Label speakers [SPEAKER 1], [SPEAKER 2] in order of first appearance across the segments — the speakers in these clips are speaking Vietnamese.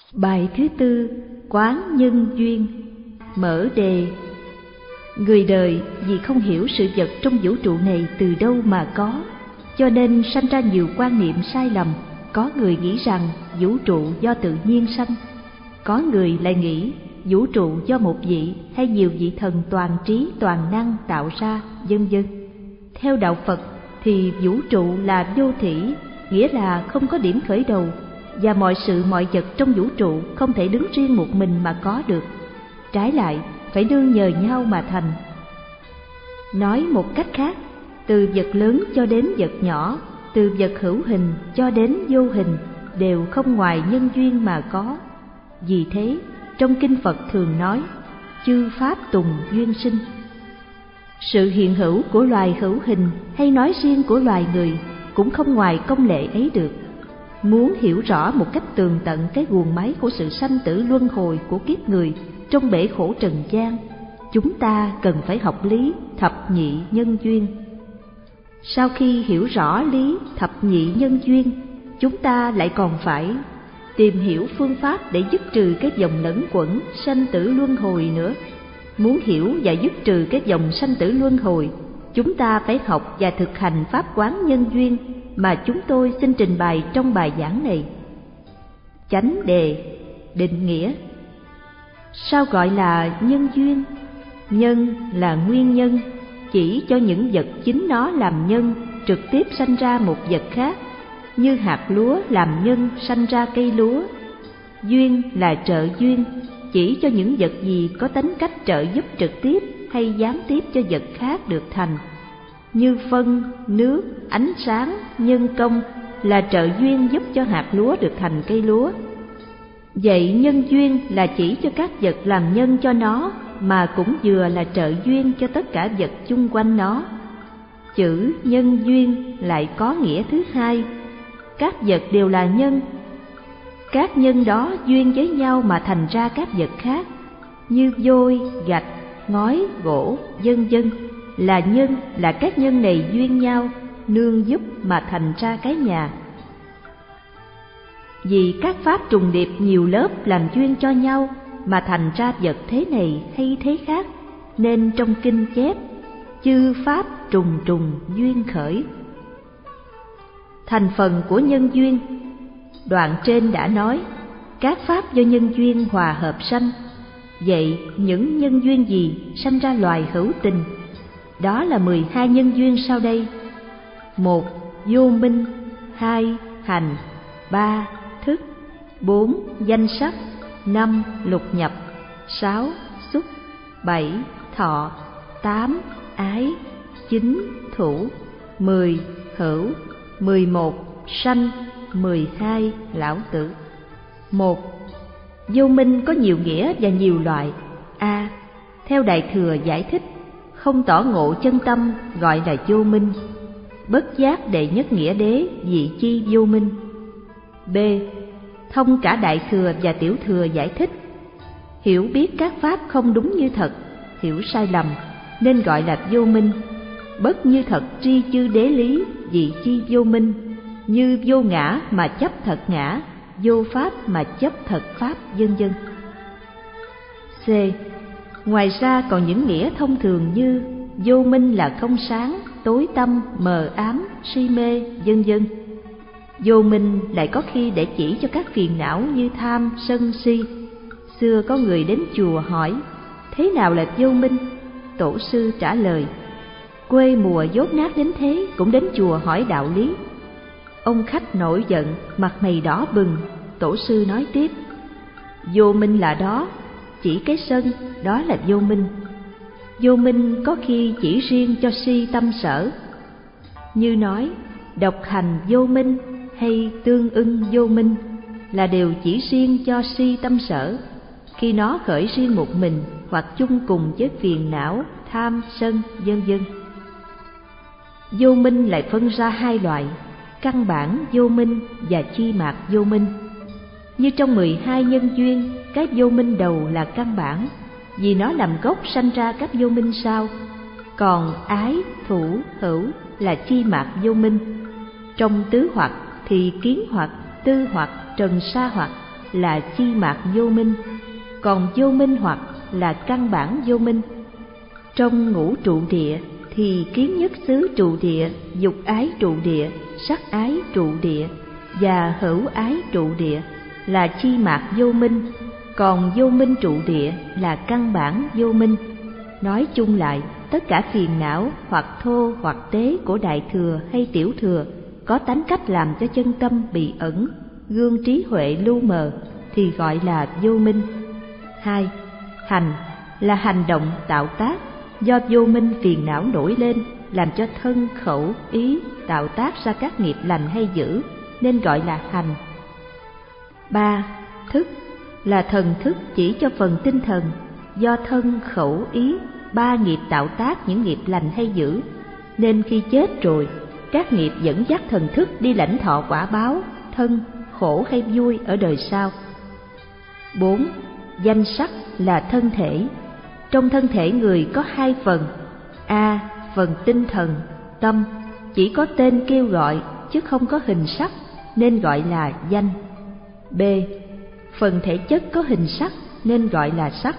[SPEAKER 1] Bài thứ tư, quán nhân duyên. Mở đề. Người đời vì không hiểu sự vật trong vũ trụ này từ đâu mà có, cho nên sanh ra nhiều quan niệm sai lầm. Có người nghĩ rằng vũ trụ do tự nhiên sanh, có người lại nghĩ vũ trụ do một vị hay nhiều vị thần toàn trí toàn năng tạo ra, vân vân. Theo đạo Phật thì vũ trụ là vô thỉ, nghĩa là không có điểm khởi đầu, và mọi sự mọi vật trong vũ trụ không thể đứng riêng một mình mà có được, trái lại phải nương nhờ nhau mà thành. Nói một cách khác, từ vật lớn cho đến vật nhỏ, từ vật hữu hình cho đến vô hình đều không ngoài nhân duyên mà có. Vì thế trong kinh Phật thường nói chư pháp tùng duyên sinh. Sự hiện hữu của loài hữu hình hay nói riêng của loài người cũng không ngoài công lệ ấy được. Muốn hiểu rõ một cách tường tận cái guồng máy của sự sanh tử luân hồi của kiếp người trong bể khổ trần gian, chúng ta cần phải học lý thập nhị nhân duyên. Sau khi hiểu rõ lý thập nhị nhân duyên, chúng ta lại còn phải tìm hiểu phương pháp để dứt trừ cái vòng lẫn quẩn sanh tử luân hồi nữa. Muốn hiểu và dứt trừ cái vòng sanh tử luân hồi, chúng ta phải học và thực hành pháp quán nhân duyên mà chúng tôi xin trình bày trong bài giảng này. Chánh đề. Định nghĩa. Sao gọi là nhân duyên? Nhân là nguyên nhân, chỉ cho những vật chính nó làm nhân trực tiếp sanh ra một vật khác, như hạt lúa làm nhân sanh ra cây lúa. Duyên là trợ duyên, chỉ cho những vật gì có tính cách trợ giúp trực tiếp hay gián tiếp cho vật khác được thành, như phân, nước, ánh sáng, nhân công là trợ duyên giúp cho hạt lúa được thành cây lúa. Vậy nhân duyên là chỉ cho các vật làm nhân cho nó, mà cũng vừa là trợ duyên cho tất cả vật chung quanh nó. Chữ nhân duyên lại có nghĩa thứ hai, các vật đều là nhân. Các nhân đó duyên với nhau mà thành ra các vật khác, như vôi, gạch, ngói, gỗ, vân vân là nhân, là các nhân này duyên nhau, nương giúp mà thành ra cái nhà. Vì các pháp trùng điệp nhiều lớp làm duyên cho nhau mà thành ra vật thế này hay thế khác, nên trong kinh chép chư pháp trùng trùng duyên khởi. Thành phần của nhân duyên. Đoạn trên đã nói các pháp do nhân duyên hòa hợp sanh. Vậy những nhân duyên gì sanh ra loài hữu tình? Đó là 12 nhân duyên sau đây: 1. Vô minh. 2. Hành. 3. Thức. 4. Danh sắc. 5. Lục nhập. 6. Xúc. 7. Thọ. 8. Ái. 9. Thủ. 10. Hữu. 11. Sanh. 12. Lão tử. 1. Vô minh có nhiều nghĩa và nhiều loại. A. Theo Đại Thừa giải thích, không tỏ ngộ chân tâm gọi là vô minh. Bất giác đệ nhất nghĩa đế vị chi vô minh. B. Thông cả Đại Thừa và Tiểu Thừa giải thích, hiểu biết các pháp không đúng như thật, hiểu sai lầm nên gọi là vô minh. Bất như thật tri chư đế lý vị chi vô minh, như vô ngã mà chấp thật ngã, vô pháp mà chấp thật pháp, vân vân. C. Ngoài ra còn những nghĩa thông thường như vô minh là không sáng, tối tăm, mờ ám, si mê, vân vân. Vô minh lại có khi để chỉ cho các phiền não như tham, sân, si. Xưa có người đến chùa hỏi, thế nào là vô minh? Tổ sư trả lời, quê mùa dốt nát đến thế cũng đến chùa hỏi đạo lý. Ông khách nổi giận, mặt mày đỏ bừng. Tổ sư nói tiếp, vô minh là đó, chỉ cái sân, đó là vô minh. Vô minh có khi chỉ riêng cho si tâm sở, như nói độc hành vô minh hay tương ưng vô minh là đều chỉ riêng cho si tâm sở, khi nó khởi riêng một mình hoặc chung cùng với phiền não, tham, sân, vân vân. Vô minh lại phân ra hai loại, căn bản vô minh và chi mạc vô minh. Như trong 12 nhân duyên, cái vô minh đầu là căn bản, vì nó làm gốc sanh ra các vô minh sau. Còn ái, thủ, hữu là chi mạc vô minh. Trong tứ hoặc thì kiến hoặc, tư hoặc, trần sa hoặc là chi mạt vô minh, còn vô minh hoặc là căn bản vô minh. Trong ngũ trụ địa thì kiến nhất xứ trụ địa, dục ái trụ địa, sắc ái trụ địa và hữu ái trụ địa là chi mạt vô minh, còn vô minh trụ địa là căn bản vô minh. Nói chung lại, tất cả phiền não hoặc thô hoặc tế của đại thừa hay tiểu thừa có tánh cách làm cho chân tâm bị ẩn, gương trí huệ lu mờ thì gọi là vô minh. 2. Hành là hành động tạo tác, do vô minh phiền não nổi lên làm cho thân, khẩu, ý tạo tác ra các nghiệp lành hay dữ nên gọi là hành. 3. Thức là thần thức chỉ cho phần tinh thần, do thân, khẩu, ý ba nghiệp tạo tác những nghiệp lành hay dữ nên khi chết rồi các nghiệp dẫn dắt thần thức đi lãnh thọ quả báo thân, khổ hay vui ở đời sau. 4. Danh sắc là thân thể. Trong thân thể người có hai phần: A. Phần tinh thần, tâm, chỉ có tên kêu gọi chứ không có hình sắc nên gọi là danh. B. Phần thể chất có hình sắc nên gọi là sắc.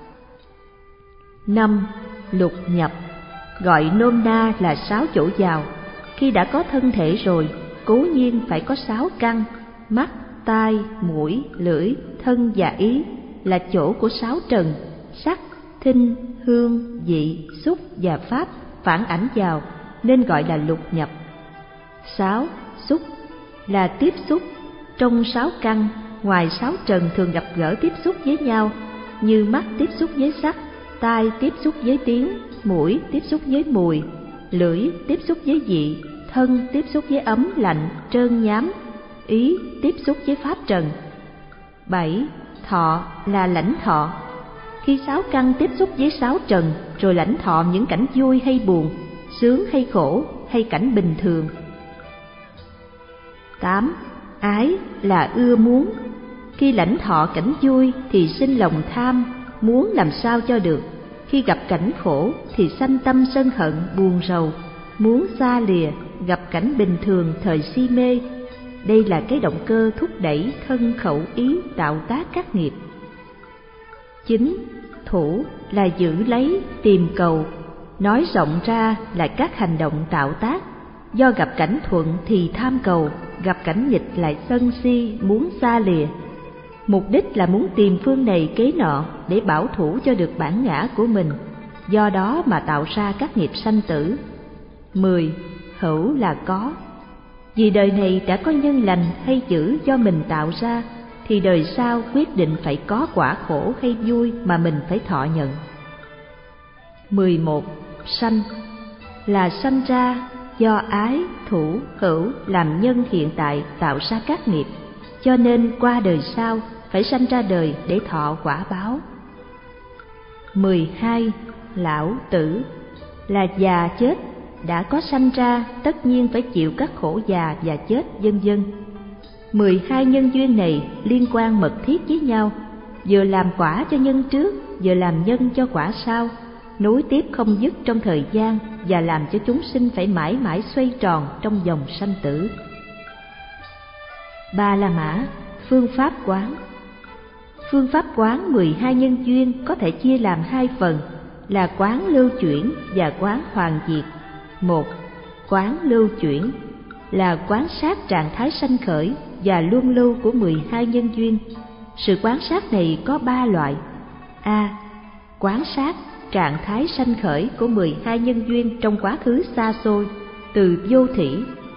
[SPEAKER 1] 5. Lục nhập, gọi nôm na là 6 chỗ vào. Khi đã có thân thể rồi, cố nhiên phải có 6 căn: mắt, tai, mũi, lưỡi, thân và ý là chỗ của 6 trần: sắc, thinh, hương, vị, xúc và pháp phản ảnh vào nên gọi là lục nhập. 6. Xúc là tiếp xúc. Trong 6 căn, ngoài 6 trần thường gặp gỡ tiếp xúc với nhau, như mắt tiếp xúc với sắc, tai tiếp xúc với tiếng, mũi tiếp xúc với mùi, lưỡi tiếp xúc với vị, thân tiếp xúc với ấm lạnh, trơn nhám, ý tiếp xúc với pháp trần. 7. Thọ là lãnh thọ. Khi 6 căn tiếp xúc với 6 trần rồi lãnh thọ những cảnh vui hay buồn, sướng hay khổ hay cảnh bình thường. 8. Ái là ưa muốn. Khi lãnh thọ cảnh vui thì sinh lòng tham, muốn làm sao cho được. Khi gặp cảnh khổ thì sanh tâm sân hận, buồn rầu, muốn xa lìa. Gặp cảnh bình thường thời si mê. Đây là cái động cơ thúc đẩy thân, khẩu, ý tạo tác các nghiệp. 9. Thủ là giữ lấy, tìm cầu. Nói rộng ra là các hành động tạo tác. Do gặp cảnh thuận thì tham cầu, gặp cảnh nghịch lại sân si, muốn xa lìa. Mục đích là muốn tìm phương này kế nọ để bảo thủ cho được bản ngã của mình, do đó mà tạo ra các nghiệp sanh tử. 10. Hữu là có. Vì đời này đã có nhân lành hay dữ do mình tạo ra, thì đời sau quyết định phải có quả khổ hay vui mà mình phải thọ nhận. 11. Sanh là sanh ra, do ái, thủ, hữu làm nhân hiện tại tạo ra các nghiệp, cho nên qua đời sau phải sanh ra đời để thọ quả báo. 12. Lão tử là già chết, đã có sanh ra tất nhiên phải chịu các khổ già và chết vân vân. 12 nhân duyên này liên quan mật thiết với nhau, vừa làm quả cho nhân trước, vừa làm nhân cho quả sau, nối tiếp không dứt trong thời gian và làm cho chúng sinh phải mãi mãi xoay tròn trong vòng sanh tử. Ba La Mã, phương pháp quán. Phương pháp quán 12 nhân duyên có thể chia làm 2 phần là quán lưu chuyển và quán hoàn diệt. 1. Quán lưu chuyển là quán sát trạng thái sanh khởi và luân lưu của 12 nhân duyên. Sự quán sát này có 3 loại. A. Quán sát trạng thái sanh khởi của 12 nhân duyên trong quá khứ xa xôi, từ vô thỉ.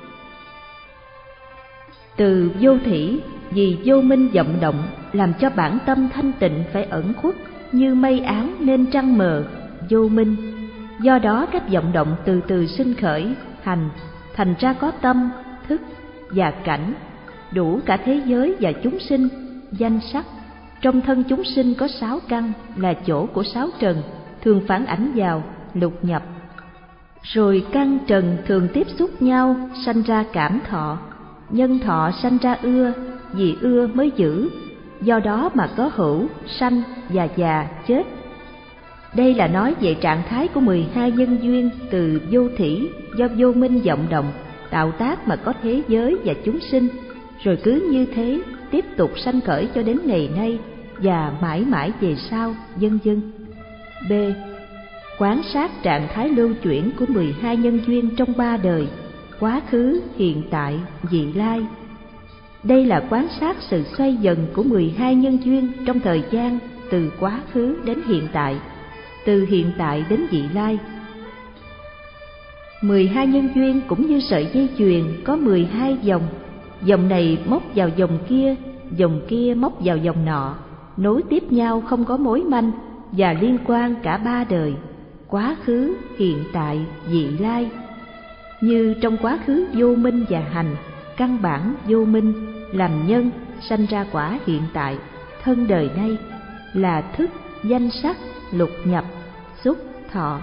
[SPEAKER 1] Từ vô thỉ vì vô minh vọng động làm cho bản tâm thanh tịnh phải ẩn khuất, như mây áng nên trăng mờ, vô minh. Do đó các vọng động từ từ sinh khởi, thành ra có tâm, thức và cảnh, đủ cả thế giới và chúng sinh, danh sắc. Trong thân chúng sinh có 6 căn là chỗ của 6 trần, thường phản ảnh vào lục nhập. Rồi căn trần thường tiếp xúc nhau, sanh ra cảm thọ. Nhân thọ sanh ra ưa, vì ưa mới giữ. Do đó mà có hữu, sanh và già, chết. Đây là nói về trạng thái của 12 nhân duyên từ vô thỉ, do vô minh vọng động, tạo tác mà có thế giới và chúng sinh. Rồi cứ như thế tiếp tục sanh khởi cho đến ngày nay và mãi mãi về sau, vân vân. B. Quan sát trạng thái lưu chuyển của 12 nhân duyên trong 3 đời: quá khứ, hiện tại, vị lai. Đây là quan sát sự xoay dần của 12 nhân duyên trong thời gian từ quá khứ đến hiện tại, từ hiện tại đến vị lai. 12 nhân duyên cũng như sợi dây chuyền có 12 dòng, dòng này móc vào dòng kia móc vào dòng nọ, nối tiếp nhau không có mối manh và liên quan cả 3 đời: quá khứ, hiện tại, vị lai. Như trong quá khứ vô minh và hành, căn bản vô minh làm nhân sanh ra quả hiện tại, thân đời nay là thức, danh sắc, lục nhập, xúc, thọ.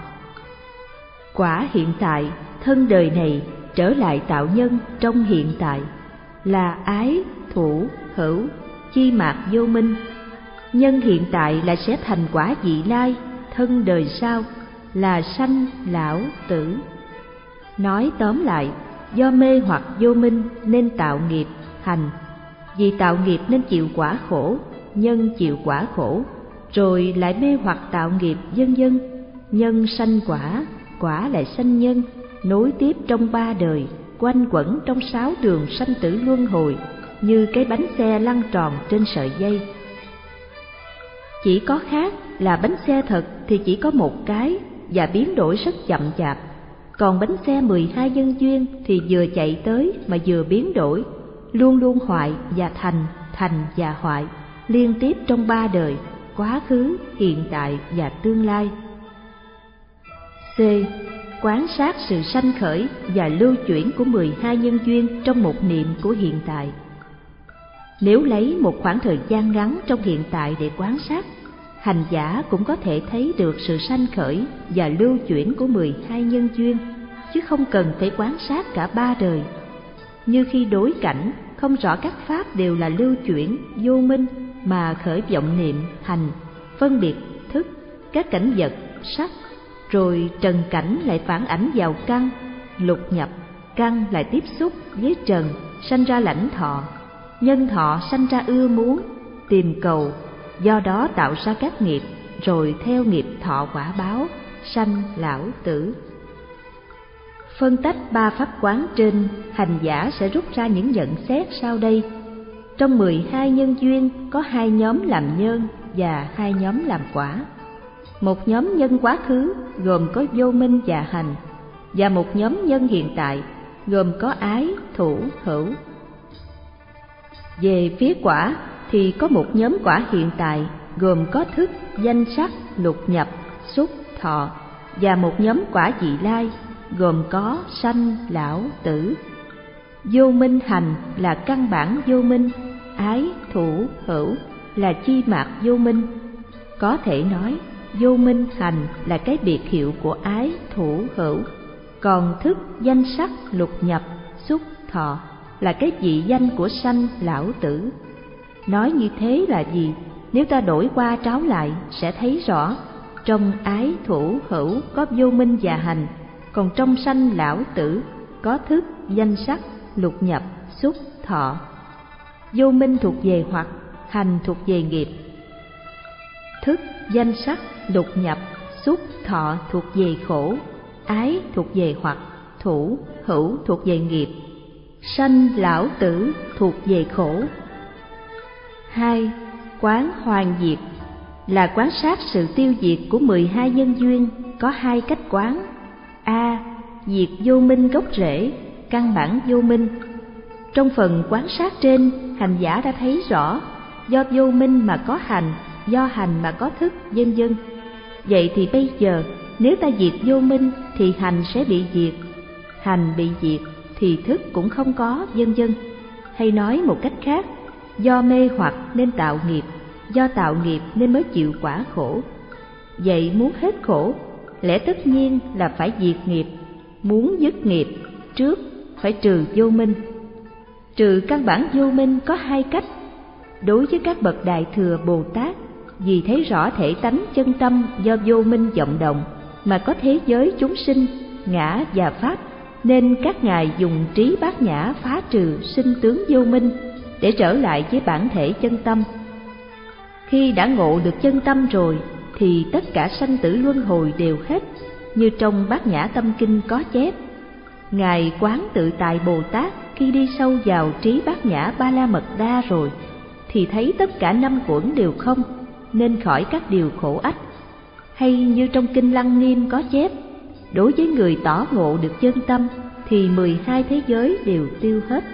[SPEAKER 1] Quả hiện tại, thân đời này trở lại tạo nhân trong hiện tại là ái, thủ, hữu, chi mạt vô minh. Nhân hiện tại lại sẽ thành quả vị lai, thân đời sau là sanh, lão, tử. Nói tóm lại, do mê hoặc vô minh nên tạo nghiệp, hành. Vì tạo nghiệp nên chịu quả khổ, nhân chịu quả khổ, rồi lại mê hoặc tạo nghiệp, vân vân. Nhân sanh quả, quả lại sanh nhân, nối tiếp trong 3 đời, quanh quẩn trong 6 đường sanh tử luân hồi, như cái bánh xe lăn tròn trên sợi dây. Chỉ có khác là bánh xe thật thì chỉ có một cái và biến đổi rất chậm chạp, còn bánh xe 12 nhân duyên thì vừa chạy tới mà vừa biến đổi, luôn luôn hoại và thành, thành và hoại, liên tiếp trong 3 đời: quá khứ, hiện tại và tương lai. C. Quan sát sự sanh khởi và lưu chuyển của 12 nhân duyên trong một niệm của hiện tại. Nếu lấy một khoảng thời gian ngắn trong hiện tại để quan sát, hành giả cũng có thể thấy được sự sanh khởi và lưu chuyển của 12 nhân duyên, chứ không cần phải quan sát cả 3 đời. Như khi đối cảnh, không rõ các pháp đều là lưu chuyển, vô minh, mà khởi vọng niệm, hành, phân biệt, thức, các cảnh vật, sắc, rồi trần cảnh lại phản ảnh vào căn, lục nhập, căn lại tiếp xúc với trần, sanh ra lãnh thọ, nhân thọ sanh ra ưa muốn, tìm cầu, do đó tạo ra các nghiệp, rồi theo nghiệp thọ quả báo, sanh lão tử. Phân tách 3 pháp quán trên, hành giả sẽ rút ra những nhận xét sau đây. Trong 12 nhân duyên có 2 nhóm làm nhân và 2 nhóm làm quả. Một nhóm nhân quá khứ gồm có vô minh và hành, và một nhóm nhân hiện tại gồm có ái, thủ, hữu. Về phía quả thì có một nhóm quả hiện tại gồm có thức, danh sắc, lục nhập, xúc, thọ, và một nhóm quả vị lai gồm có sanh, lão, tử. Vô minh hành là căn bản vô minh, ái, thủ, hữu là chi mạt vô minh. Có thể nói vô minh hành là cái biệt hiệu của ái, thủ, hữu, còn thức, danh sắc, lục nhập, xúc, thọ là cái vị danh của sanh, lão, tử. Nói như thế là gì? Nếu ta đổi qua tráo lại sẽ thấy rõ, trong ái, thủ, hữu có vô minh và hành, còn trong sanh, lão, tử có thức, danh sắc, lục nhập, xúc, thọ. Vô minh thuộc về hoặc, hành thuộc về nghiệp. Thức, danh sắc, lục nhập, xúc, thọ thuộc về khổ, ái thuộc về hoặc, thủ, hữu thuộc về nghiệp, sanh, lão, tử thuộc về khổ. 2. Quán hoàn diệt là quan sát sự tiêu diệt của 12 nhân duyên, có 2 cách quán. A. Diệt vô minh gốc rễ, căn bản vô minh. Trong phần quan sát trên, hành giả đã thấy rõ, do vô minh mà có hành, do hành mà có thức, vân vân. Vậy thì bây giờ, nếu ta diệt vô minh thì hành sẽ bị diệt, hành bị diệt thì thức cũng không có, vân vân. Hay nói một cách khác, do mê hoặc nên tạo nghiệp, do tạo nghiệp nên mới chịu quả khổ. Vậy muốn hết khổ, lẽ tất nhiên là phải diệt nghiệp. Muốn dứt nghiệp, trước phải trừ vô minh. Trừ căn bản vô minh có 2 cách. Đối với các bậc Đại Thừa Bồ Tát, vì thấy rõ thể tánh chân tâm do vô minh vọng động mà có thế giới chúng sinh, ngã và pháp, nên các ngài dùng trí bát nhã phá trừ sinh tướng vô minh để trở lại với bản thể chân tâm. Khi đã ngộ được chân tâm rồi thì tất cả sanh tử luân hồi đều hết, như trong Bát Nhã Tâm Kinh có chép. Ngài Quán Tự Tại Bồ Tát khi đi sâu vào trí Bát Nhã Ba La Mật Đa rồi thì thấy tất cả năm uẩn đều không, nên khỏi các điều khổ ách. Hay như trong Kinh Lăng Nghiêm có chép, đối với người tỏ ngộ được chân tâm thì 12 thế giới đều tiêu hết.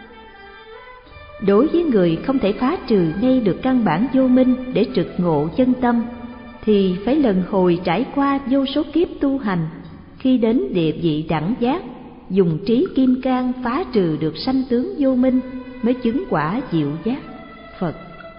[SPEAKER 1] Đối với người không thể phá trừ ngay được căn bản vô minh để trực ngộ chân tâm thì phải lần hồi trải qua vô số kiếp tu hành, khi đến địa vị đẳng giác, dùng trí kim cang phá trừ được sanh tướng vô minh mới chứng quả diệu giác Phật.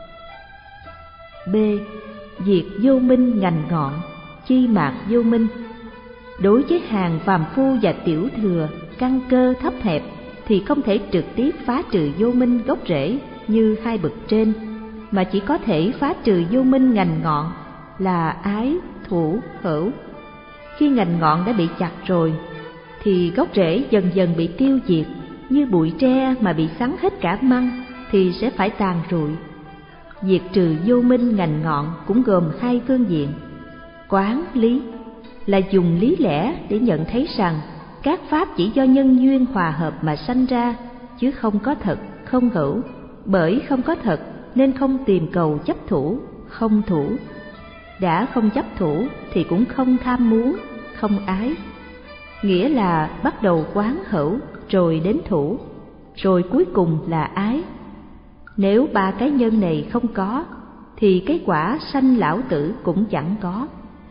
[SPEAKER 1] B. Diệt vô minh ngành ngọn, chi mạc vô minh. Đối với hàng phàm phu và tiểu thừa, căn cơ thấp hẹp thì không thể trực tiếp phá trừ vô minh gốc rễ như hai bậc trên, mà chỉ có thể phá trừ vô minh ngành ngọn là ái, thủ, hữu. Khi ngành ngọn đã bị chặt rồi thì gốc rễ dần dần bị tiêu diệt, như bụi tre mà bị sắn hết cả măng thì sẽ phải tàn rụi. Diệt trừ vô minh ngành ngọn cũng gồm hai phương diện. Quán lý là dùng lý lẽ để nhận thấy rằng các pháp chỉ do nhân duyên hòa hợp mà sanh ra, chứ không có thật, không hữu. Bởi không có thật nên không tìm cầu chấp thủ, không thủ. Đã không chấp thủ thì cũng không tham muốn, không ái. Nghĩa là bắt đầu quán hữu, rồi đến thủ, rồi cuối cùng là ái. Nếu ba cái nhân này không có thì cái quả sanh lão tử cũng chẳng có.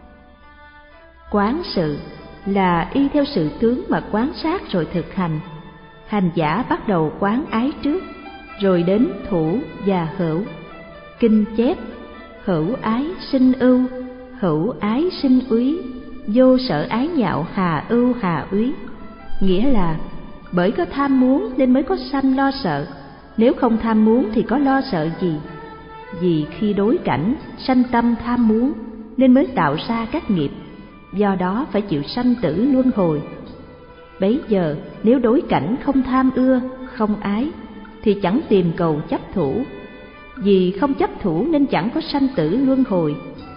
[SPEAKER 1] Quán sự là y theo sự tướng mà quan sát rồi thực hành. Hành giả bắt đầu quán ái trước, rồi đến thủ và hữu. Kinh chép: hữu ái sinh ưu, hữu ái sinh úy, vô sở ái nhạo hà ưu hà úy. Nghĩa là bởi có tham muốn nên mới có sanh lo sợ, nếu không tham muốn thì có lo sợ gì? Vì khi đối cảnh sanh tâm tham muốn nên mới tạo ra các nghiệp, do đó phải chịu sanh tử luân hồi. Bấy giờ nếu đối cảnh không tham ưa, không ái thì chẳng tìm cầu chấp thủ, vì không chấp thủ nên chẳng có sanh tử luân hồi.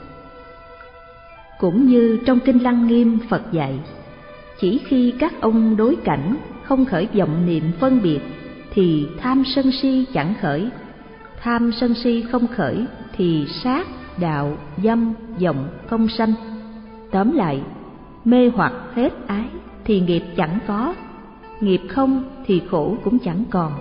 [SPEAKER 1] Cũng như trong Kinh Lăng Nghiêm Phật dạy, chỉ khi các ông đối cảnh không khởi vọng niệm phân biệt thì tham sân si chẳng khởi. Tham sân si không khởi thì sát, đạo, dâm, vọng không sanh. Tóm lại, mê hoặc hết ái thì nghiệp chẳng có, nghiệp không thì khổ cũng chẳng còn.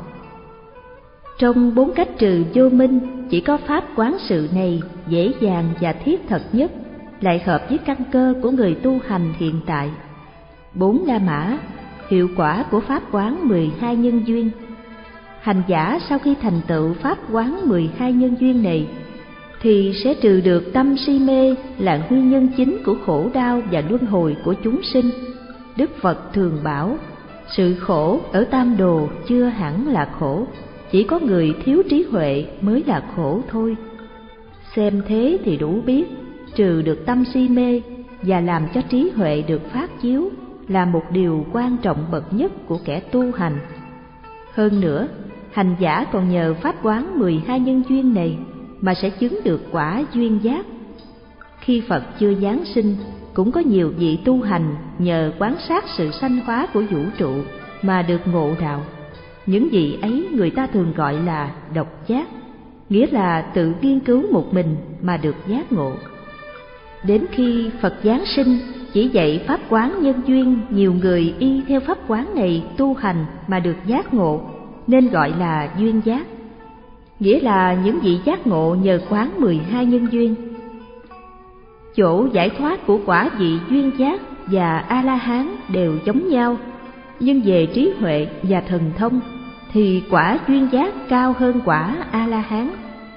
[SPEAKER 1] Trong 4 cách trừ vô minh, chỉ có pháp quán sự này dễ dàng và thiết thực nhất, lại hợp với căn cơ của người tu hành hiện tại. 4 La Mã, hiệu quả của pháp quán 12 nhân duyên. Hành giả sau khi thành tựu pháp quán 12 nhân duyên này thì sẽ trừ được tâm si mê là nguyên nhân chính của khổ đau và luân hồi của chúng sinh. Đức Phật thường bảo, sự khổ ở tam đồ chưa hẳn là khổ, chỉ có người thiếu trí huệ mới là khổ thôi. Xem thế thì đủ biết, trừ được tâm si mê và làm cho trí huệ được phát chiếu là một điều quan trọng bậc nhất của kẻ tu hành. Hơn nữa, hành giả còn nhờ pháp quán 12 nhân duyên này mà sẽ chứng được quả duyên giác. Khi Phật chưa giáng sinh, cũng có nhiều vị tu hành nhờ quan sát sự sanh hóa của vũ trụ mà được ngộ đạo. Những vị ấy người ta thường gọi là độc giác, nghĩa là tự nghiên cứu một mình mà được giác ngộ. Đến khi Phật giáng sinh chỉ dạy pháp quán nhân duyên, nhiều người y theo pháp quán này tu hành mà được giác ngộ, nên gọi là duyên giác. Nghĩa là những vị giác ngộ nhờ quán 12 nhân duyên. Chỗ giải thoát của quả vị duyên giác và A-la-hán đều giống nhau, nhưng về trí huệ và thần thông thì quả duyên giác cao hơn quả A-la-hán.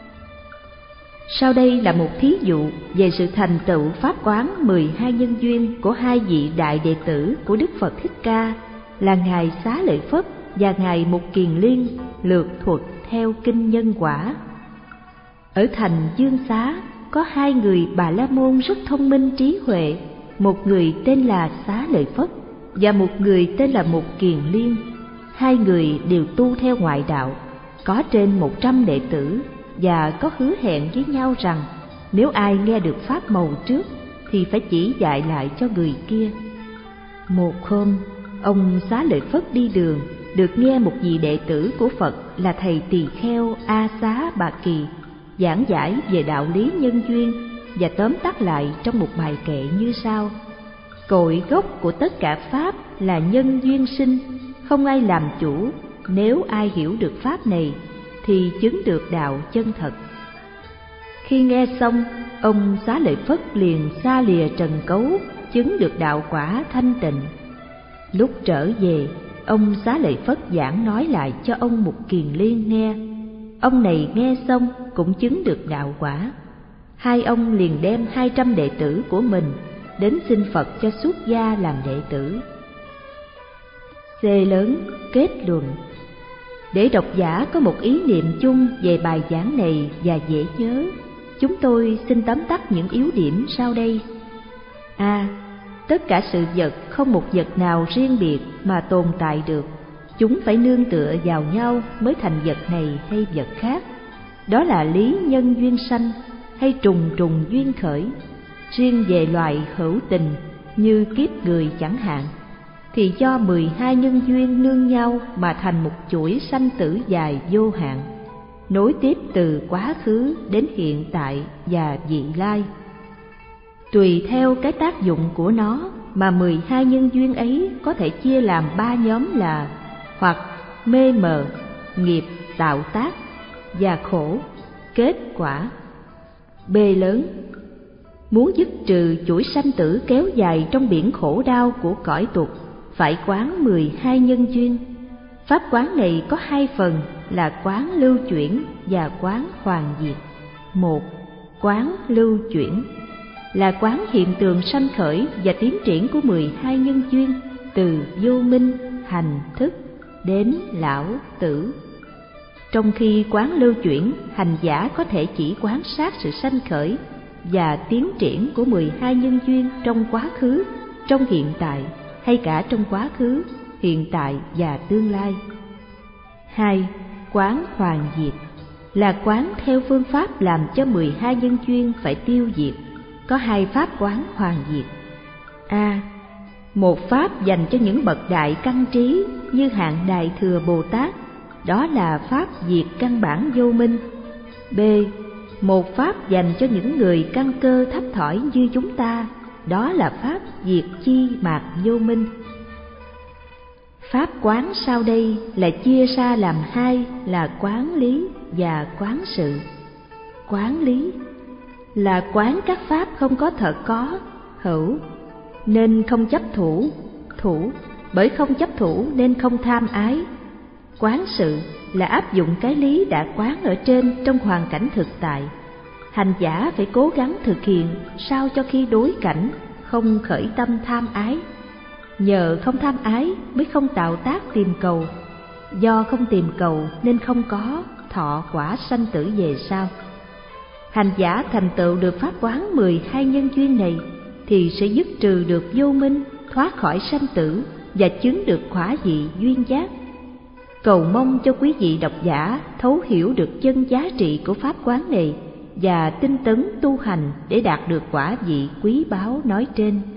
[SPEAKER 1] Sau đây là một thí dụ về sự thành tựu pháp quán 12 nhân duyên của hai vị đại đệ tử của Đức Phật Thích Ca là Ngài Xá Lợi Phất và Ngài Mục Kiền Liên, lược thuật theo kinh nhân quả. Ở thành Dương Xá có hai người Bà La Môn rất thông minh trí huệ, một người tên là Xá Lợi Phất và một người tên là Mục Kiền Liên. Hai người đều tu theo ngoại đạo. Có trên 100 đệ tử và có hứa hẹn với nhau rằng nếu ai nghe được pháp màu trước thì phải chỉ dạy lại cho người kia. Một hôm, ông Xá Lợi Phất đi đường, được nghe một vị đệ tử của Phật là thầy tỳ kheo A Xá Bà Kỳ giảng giải về đạo lý nhân duyên và tóm tắt lại trong một bài kệ như sau: cội gốc của tất cả pháp là nhân duyên sinh, không ai làm chủ. Nếu ai hiểu được pháp này thì chứng được đạo chân thật. Khi nghe xong, ông Xá Lợi Phất liền xa lìa trần cấu, chứng được đạo quả thanh tịnh. Lúc trở về, ông Xá Lợi Phất giảng nói lại cho ông Mục Kiền Liên nghe. Ông này nghe xong cũng chứng được đạo quả. Hai ông liền đem 200 đệ tử của mình đến xin Phật cho xuất gia làm đệ tử. C lớn kết luận. Để độc giả có một ý niệm chung về bài giảng này và dễ nhớ, chúng tôi xin tóm tắt những yếu điểm sau đây. A. Tất cả sự vật không một vật nào riêng biệt mà tồn tại được. Chúng phải nương tựa vào nhau mới thành vật này hay vật khác. Đó là lý nhân duyên sanh hay trùng trùng duyên khởi. Riêng về loài hữu tình như kiếp người chẳng hạn, thì do 12 nhân duyên nương nhau mà thành một chuỗi sanh tử dài vô hạn, nối tiếp từ quá khứ đến hiện tại và vị lai. Tùy theo cái tác dụng của nó mà 12 nhân duyên ấy có thể chia làm 3 nhóm là hoặc mê mờ, nghiệp tạo tác và khổ kết quả. B lớn. Muốn dứt trừ chuỗi sanh tử kéo dài trong biển khổ đau của cõi tục, phải quán 12 nhân duyên. Pháp quán này có 2 phần là quán lưu chuyển và quán hoàn diệt. 1. Quán lưu chuyển là quán hiện tượng sanh khởi và tiến triển của 12 nhân duyên từ vô minh, hành, thức đến lão, tử. Trong khi quán lưu chuyển, hành giả có thể chỉ quan sát sự sanh khởi và tiến triển của 12 nhân duyên trong quá khứ, trong hiện tại hay cả trong quá khứ, hiện tại và tương lai. 2. Quán hoàn diệt là quán theo phương pháp làm cho 12 nhân duyên phải tiêu diệt. Có 2 pháp quán hoàn diệt. A. Một pháp dành cho những bậc đại căn trí như hạng Đại Thừa Bồ Tát, đó là pháp diệt căn bản vô minh. B. Một pháp dành cho những người căn cơ thấp thỏi như chúng ta, đó là pháp diệt chi mạt vô minh. Pháp quán sau đây là chia ra làm 2 là quán lý và quán sự. Quán lý là quán các pháp không có thật có, hữu, nên không chấp thủ, bởi không chấp thủ nên không tham ái. Quán sự là áp dụng cái lý đã quán ở trên trong hoàn cảnh thực tại. Hành giả phải cố gắng thực hiện sao cho khi đối cảnh không khởi tâm tham ái. Nhờ không tham ái mới không tạo tác tìm cầu. Do không tìm cầu nên không có thọ quả sanh tử về sau. Hành giả thành tựu được pháp quán 12 nhân duyên này thì sẽ dứt trừ được vô minh, thoát khỏi sanh tử và chứng được quả vị duyên giác. Cầu mong cho quý vị độc giả thấu hiểu được chân giá trị của pháp quán này và tinh tấn tu hành để đạt được quả vị quý báu nói trên.